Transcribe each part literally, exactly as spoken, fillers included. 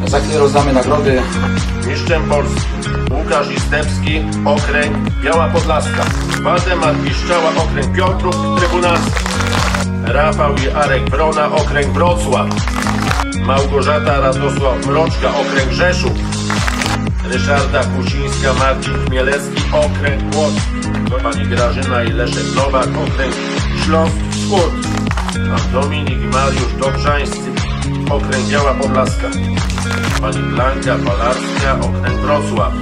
Za chwilę rozdamy nagrody. Mistrzem Polski Łukasz Izdebski, okręg Biała Podlaska. Waldemar Piszczała, okręg Piotrków Trybunalski. Rafał i Arek Wrona, okręg Wrocław. Małgorzata Radosław Mroczka, okręg Rzeszów. Ryszarda Kusińska, Marcin Chmielewski, okręg Płock. Pani Grażyna i Leszek Nowak, okręg Śląsk Wschód. Pan Dominik i Mariusz Dobrzańscy, okręg Biała Podlaska. Pani Blanka Palarska, okręg Wrocław.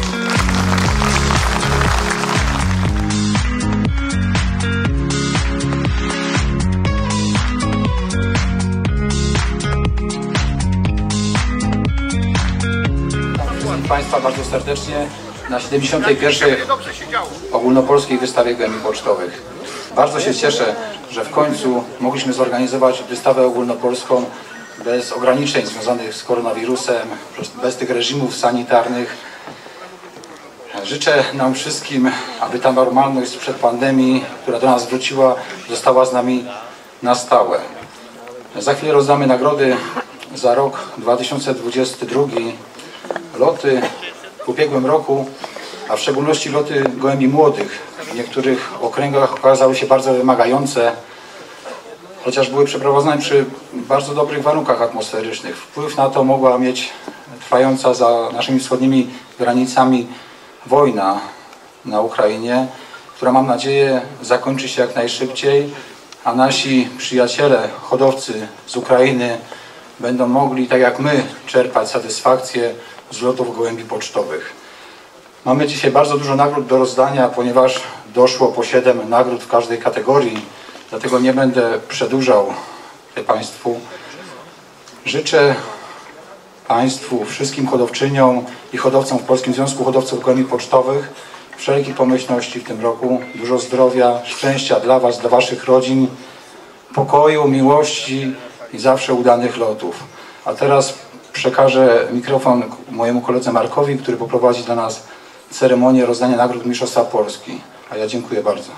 Państwa bardzo serdecznie na siedemdziesiątej pierwszej ogólnopolskiej wystawie gołębi pocztowych. Bardzo się cieszę, że w końcu mogliśmy zorganizować wystawę ogólnopolską bez ograniczeń związanych z koronawirusem, bez tych reżimów sanitarnych. Życzę nam wszystkim, aby ta normalność sprzed pandemii, która do nas wróciła, została z nami na stałe. Za chwilę rozdamy nagrody za rok dwa tysiące dwudziesty drugi. Loty w ubiegłym roku, a w szczególności loty gołębi młodych w niektórych okręgach okazały się bardzo wymagające, chociaż były przeprowadzone przy bardzo dobrych warunkach atmosferycznych. Wpływ na to mogła mieć trwająca za naszymi wschodnimi granicami wojna na Ukrainie, która, mam nadzieję, zakończy się jak najszybciej, a nasi przyjaciele, hodowcy z Ukrainy będą mogli, tak jak my, czerpać satysfakcję z lotów gołębi pocztowych. Mamy dzisiaj bardzo dużo nagród do rozdania, ponieważ doszło po siedem nagród w każdej kategorii, dlatego nie będę przedłużał Państwu. Życzę Państwu, wszystkim hodowczyniom i hodowcom w Polskim Związku Hodowców Gołębi Pocztowych wszelkiej pomyślności w tym roku, dużo zdrowia, szczęścia dla Was, dla Waszych rodzin, pokoju, miłości i zawsze udanych lotów. A teraz przekażę mikrofon mojemu koledze Markowi, który poprowadzi dla nas ceremonię rozdania nagród Mistrzostwa Polski. A ja dziękuję bardzo.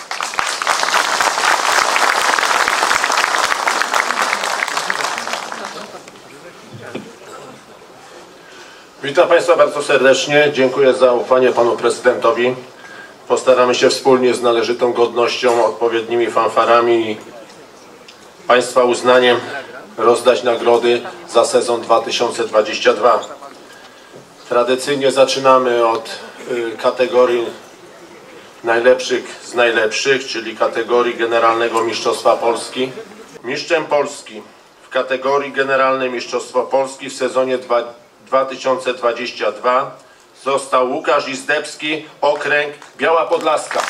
Witam Państwa bardzo serdecznie. Dziękuję za ufanie Panu Prezydentowi. Postaramy się wspólnie z należytą godnością, odpowiednimi fanfarami i Państwa uznaniem rozdać nagrody za sezon dwa tysiące dwudziesty drugi. Tradycyjnie zaczynamy od y, kategorii najlepszych z najlepszych, czyli kategorii Generalnego Mistrzostwa Polski. Mistrzem Polski w kategorii Generalne Mistrzostwo Polski w sezonie dwa tysiące dwudziestym drugim został Łukasz Izdebski, okręg Biała Podlaska.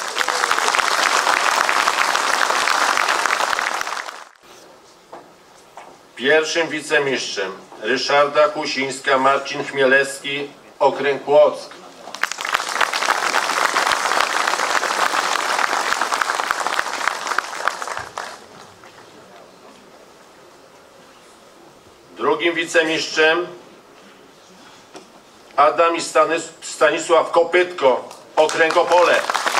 Pierwszym wicemistrzem Ryszarda Kusińska, Marcin Chmielewski, okręg Płock. Drugim wicemistrzem Adam i Stanisław Kopytko, okręg Opole.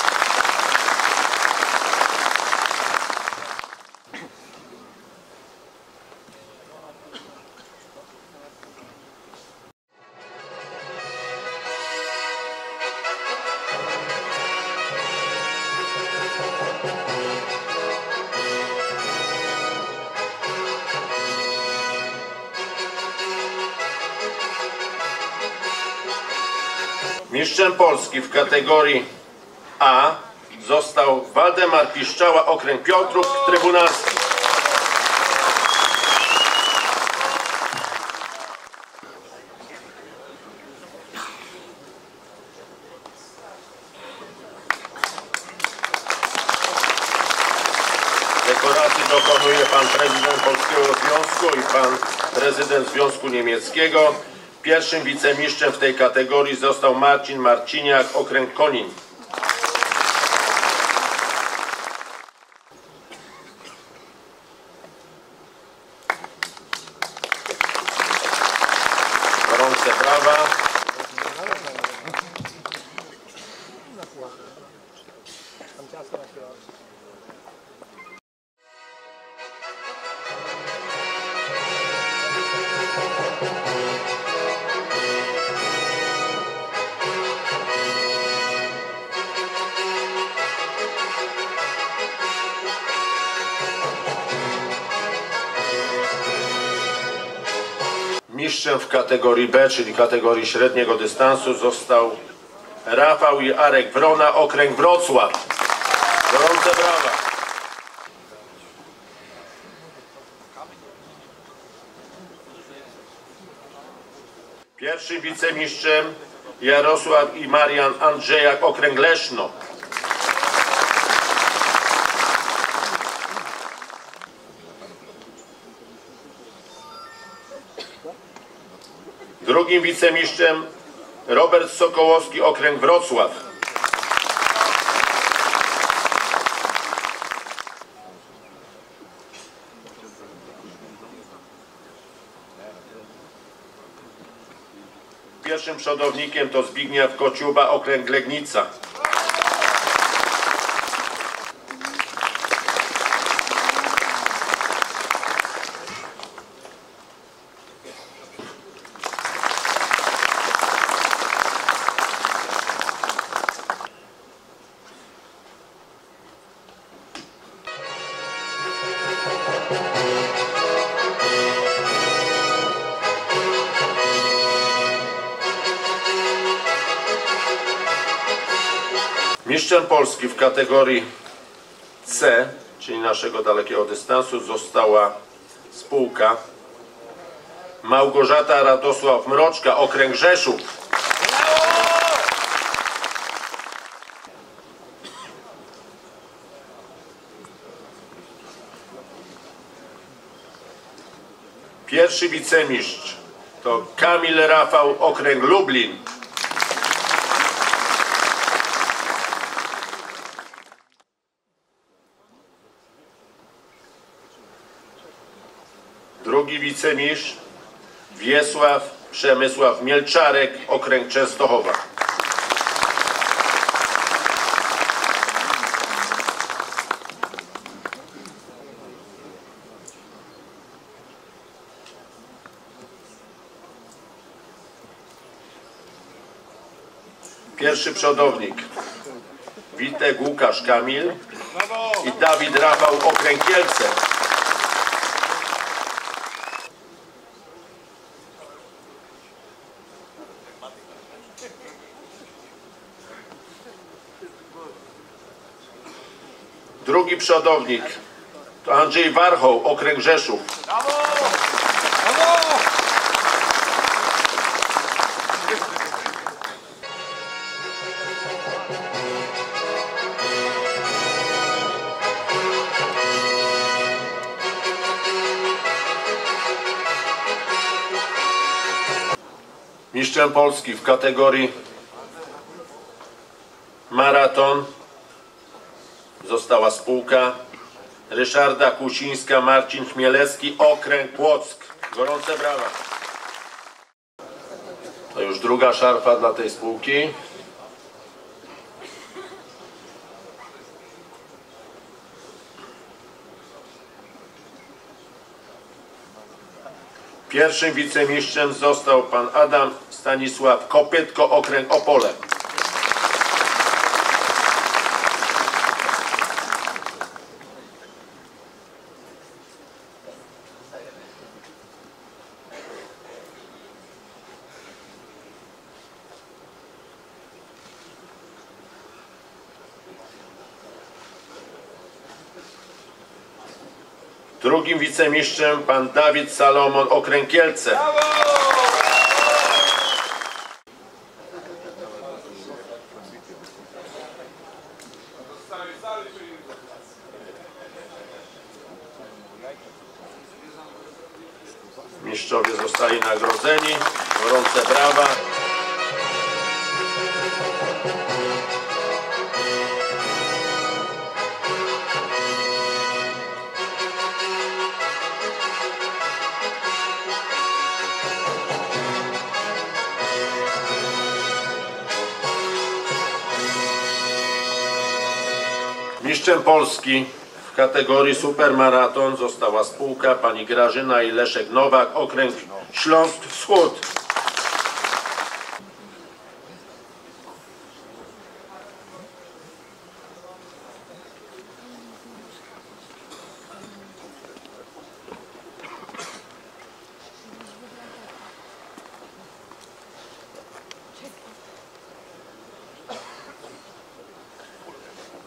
Mistrzem Polski w kategorii A został Waldemar Piszczała, okręg Piotrków Trybunalski. Dekoracji dokonuje pan prezydent Polskiego Związku i pan prezydent Związku Niemieckiego. Pierwszym wicemistrzem w tej kategorii został Marcin Marciniak, okręg Konin. Gorące brawa. Mistrzem w kategorii B, czyli kategorii średniego dystansu, został Rafał i Arek Wrona, okręg Wrocław. Gorące brawa. Pierwszym wicemistrzem Jarosław i Marian Andrzejak, okręg Leszno. Drugim wicemistrzem Robert Sokołowski, okręg Wrocław. Pierwszym przodownikiem to Zbigniew Kociuba, okręg Legnica. Mistrzem Polski w kategorii C, czyli naszego dalekiego dystansu, została spółka Małgorzata Radosław Mroczka, okręg Rzeszów. Pierwszy wicemistrz to Kamil Rafał, okręg Lublin. Drugi wicemistrz Wiesław Przemysław Mielczarek, okręg Częstochowa. Pierwszy przodownik Witek Łukasz Kamil i Dawid Rafał, okręg Kielce. Drugi przodownik to Andrzej Warchoł, okręg Rzeszów. Brawo! Brawo! Mistrzem Polski w kategorii maraton została spółka Ryszarda Kusińska, Marcin Chmielewski, okręg Płock. Gorące brawa. To już druga szarfa dla tej spółki. Pierwszym wicemistrzem został pan Adam Stanisław Kopytko, okręg Opole. Drugim wicemistrzem pan Dawid Salomon, okręg Kielce. Mistrzowie zostali nagrodzeni. Gorące brawa. Mistrzem Polski w kategorii supermaraton została spółka pani Grażyna i Leszek Nowak, okręg Śląsk Wschód.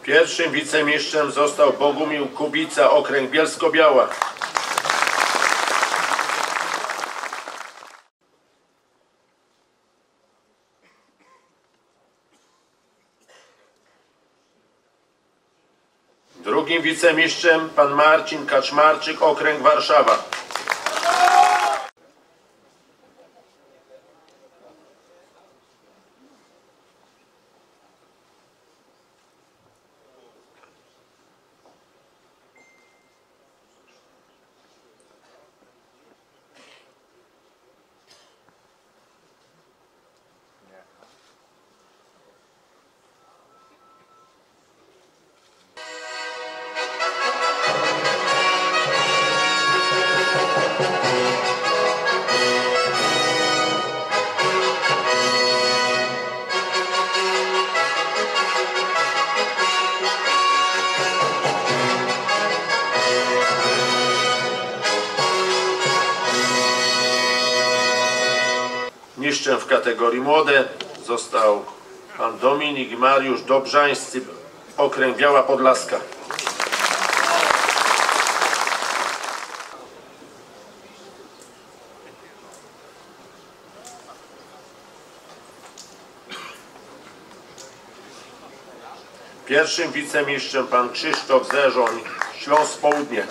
Pierwszym wicemistrzem został Bogumił Kubica, okręg Bielsko-Biała. Drugim wicemistrzem pan Marcin Kaczmarczyk, okręg Warszawa. Mistrzem w kategorii młode został pan Dominik Mariusz Dobrzańscy, okręg Biała Podlaska. Pierwszym wicemistrzem pan Krzysztof Zerzoń, Śląsk Południe.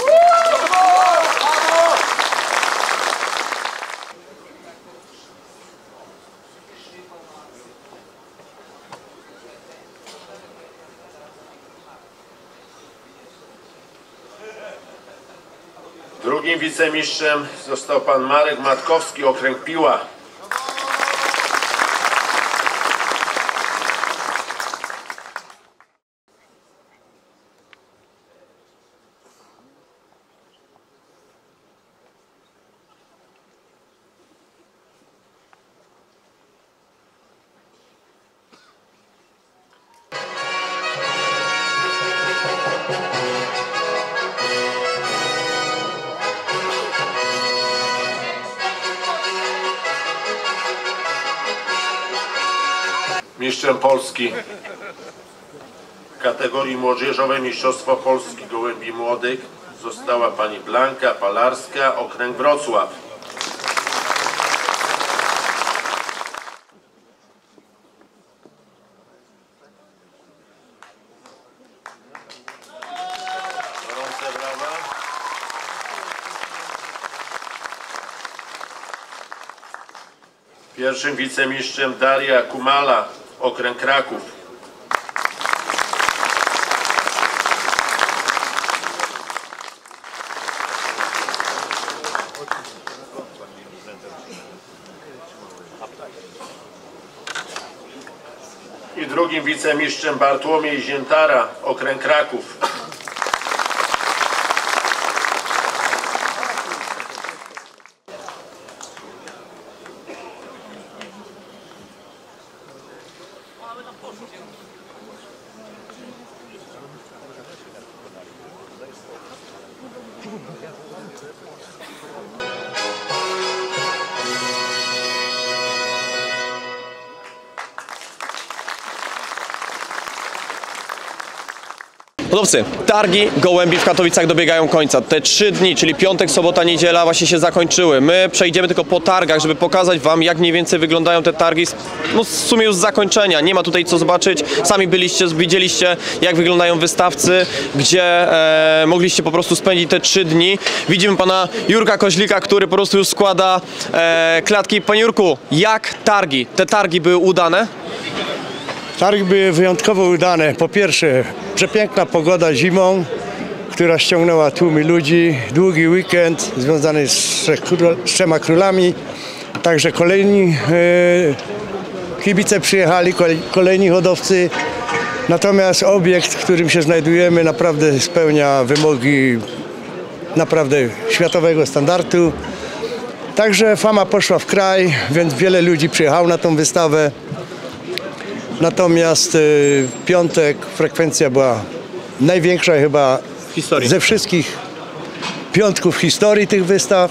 Drugim wicemistrzem został pan Marek Matkowski, okręg Piła. Mistrzem Polski w kategorii młodzieżowej Mistrzostwo Polski Gołębi Młodych została pani Blanka Palarska, okręg Wrocław. Gorące brawa. Pierwszym wicemistrzem Daria Kumala, okręg Kraków. I drugim wicemistrzem Bartłomiej Ziętara, okręg Kraków. Hodowcy, targi gołębi w Katowicach dobiegają końca. Te trzy dni, czyli piątek, sobota, niedziela właśnie się zakończyły. My przejdziemy tylko po targach, żeby pokazać wam, jak mniej więcej wyglądają te targi, no w sumie już z zakończenia. Nie ma tutaj co zobaczyć. Sami byliście, widzieliście, jak wyglądają wystawcy, gdzie e, mogliście po prostu spędzić te trzy dni. Widzimy pana Jurka Koźlika, który po prostu już składa e, klatki. Panie Jurku, jak targi? Te targi były udane? Targi były wyjątkowo udane. Po pierwsze, przepiękna pogoda zimą, która ściągnęła tłumy ludzi. Długi weekend związany z, trzech, z trzema królami. Także kolejni e, kibice przyjechali, kolejni hodowcy. Natomiast obiekt, w którym się znajdujemy, naprawdę spełnia wymogi naprawdę światowego standardu. Także fama poszła w kraj, więc wiele ludzi przyjechało na tą wystawę. Natomiast w piątek frekwencja była największa chyba Historii. ze wszystkich piątków w historii tych wystaw.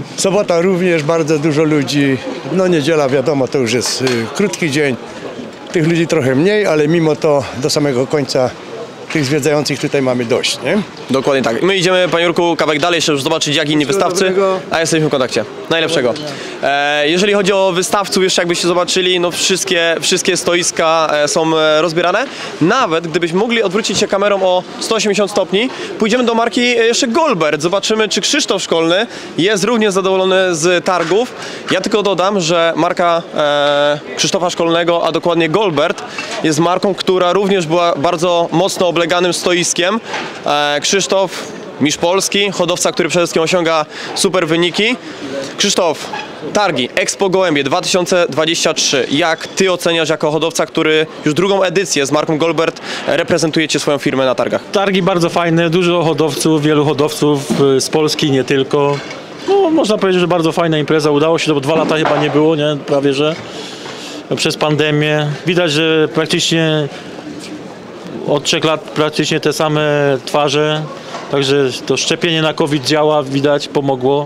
Sobota również bardzo dużo ludzi. No niedziela wiadomo, to już jest krótki dzień. Tych ludzi trochę mniej, ale mimo to do samego końca tych zwiedzających tutaj mamy dość, nie? Dokładnie tak. My idziemy, panie Jurku, kawałek dalej, jeszcze już zobaczyć jak inni wystawcy, dobrego. a jesteśmy w kontakcie. Najlepszego. E, jeżeli chodzi o wystawców, jeszcze jakbyście zobaczyli, no wszystkie, wszystkie stoiska e, są e, rozbierane. Nawet gdybyśmy mogli odwrócić się kamerą o sto osiemdziesiąt stopni, pójdziemy do marki e, jeszcze Goldbert. Zobaczymy, czy Krzysztof Szkolny jest również zadowolony z targów. Ja tylko dodam, że marka e, Krzysztofa Szkolnego, a dokładnie Goldbert, jest marką, która również była bardzo mocno obleganym stoiskiem. E, Krzysztof, mistrz Polski, hodowca, który przede wszystkim osiąga super wyniki. Krzysztof, targi Expo Gołębie dwa tysiące dwadzieścia trzy. Jak ty oceniasz jako hodowca, który już drugą edycję z marką Goldbert reprezentujecie swoją firmę na targach? Targi bardzo fajne, dużo hodowców, wielu hodowców y, z Polski, nie tylko. No, można powiedzieć, że bardzo fajna impreza, udało się, to bo dwa lata chyba nie było, nie? Prawie że przez pandemię. Widać, że praktycznie od trzech lat praktycznie te same twarze, także to szczepienie na COVID działa, widać, pomogło.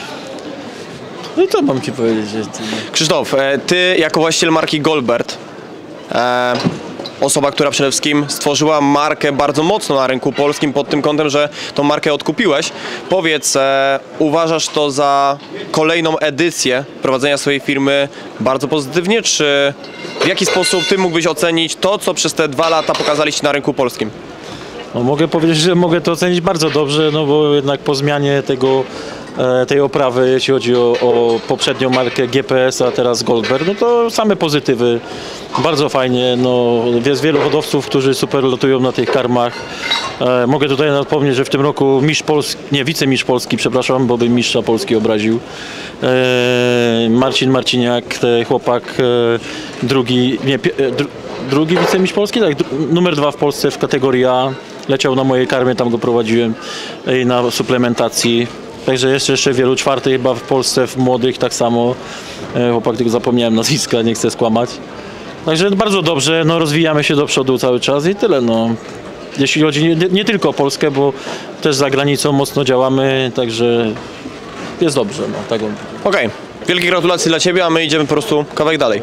No i to mam ci powiedzieć. Że... Krzysztof, e, ty jako właściciel marki Goldbert, e, osoba, która przede wszystkim stworzyła markę bardzo mocno na rynku polskim pod tym kątem, że tą markę odkupiłeś. Powiedz, e, uważasz to za kolejną edycję prowadzenia swojej firmy bardzo pozytywnie, czy w jaki sposób ty mógłbyś ocenić to, co przez te dwa lata pokazaliście na rynku polskim? No, mogę powiedzieć, że mogę to ocenić bardzo dobrze, no bo jednak po zmianie tego, e, tej oprawy, jeśli chodzi o, o poprzednią markę G P S, a teraz Goldbert, no to same pozytywy. Bardzo fajnie, no jest wielu hodowców, którzy super lotują na tych karmach. E, mogę tutaj napomnieć, że w tym roku mistrz Polski, nie, wicemistrz Polski, przepraszam, bo bym mistrza Polski obraził. E, Marcin Marciniak, e, chłopak, e, drugi, nie, e, dru, drugi wicemistrz Polski, tak, numer dwa w Polsce w kategorii A. Leciał na mojej karmie, tam go prowadziłem i na suplementacji. Także jeszcze, jeszcze wielu, czwarty chyba w Polsce, w młodych tak samo. E, chłopak, tylko zapomniałem nazwiska, nie chcę skłamać. Także bardzo dobrze, no rozwijamy się do przodu cały czas i tyle. No. Jeśli chodzi nie, nie tylko o Polskę, bo też za granicą mocno działamy, także jest dobrze. No, tak on... Okej, okay. Wielkie gratulacje dla ciebie, a my idziemy po prostu kawałek dalej.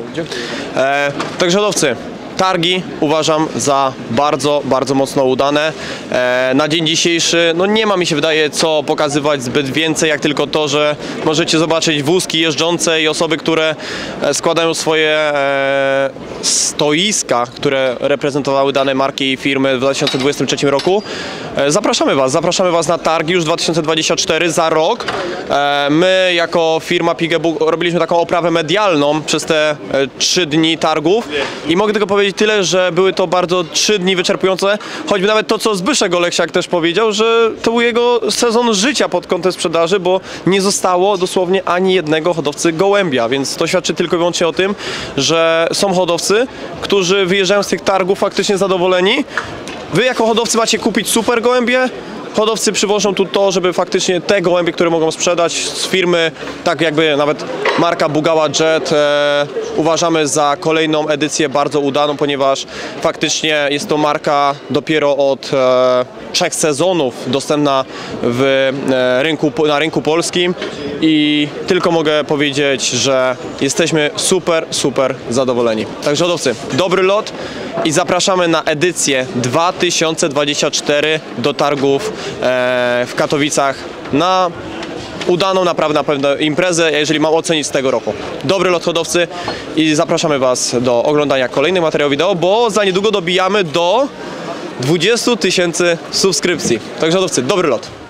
E, także hodowcy, targi uważam za bardzo, bardzo mocno udane. E, na dzień dzisiejszy no nie ma, mi się wydaje, co pokazywać zbyt więcej, jak tylko to, że możecie zobaczyć wózki jeżdżące i osoby, które składają swoje e, stoiska, które reprezentowały dane marki i firmy w dwa tysiące dwudziestym trzecim roku. E, zapraszamy Was, zapraszamy Was na targi już dwa tysiące dwudziesty czwarty za rok. E, my jako firma Pigebook robiliśmy taką oprawę medialną przez te e, trzy dni targów i mogę tylko powiedzieć tyle, że były to bardzo trzy dni wyczerpujące, choćby nawet to, co Zbyszek Oleksiak też powiedział, że to był jego sezon życia pod kątem sprzedaży, bo nie zostało dosłownie ani jednego hodowcy gołębia, więc to świadczy tylko i wyłącznie o tym, że są hodowcy, którzy wyjeżdżają z tych targów faktycznie zadowoleni. Wy jako hodowcy macie kupić super gołębie, hodowcy przywożą tu to, żeby faktycznie te gołębie, które mogą sprzedać z firmy, tak jakby nawet marka Bugała Jet, e, uważamy za kolejną edycję bardzo udaną, ponieważ faktycznie jest to marka dopiero od e, trzech sezonów dostępna w, e, rynku, na rynku polskim i tylko mogę powiedzieć, że jesteśmy super, super zadowoleni. Także hodowcy, dobry lot i zapraszamy na edycję dwa tysiące dwudziesty czwarty do targów w Katowicach na udaną naprawdę na pewno imprezę, jeżeli mam ocenić z tego roku. Dobry lot hodowcy i zapraszamy Was do oglądania kolejnych materiałów wideo, bo za niedługo dobijamy do dwudziestu tysięcy subskrypcji. Także hodowcy, dobry lot.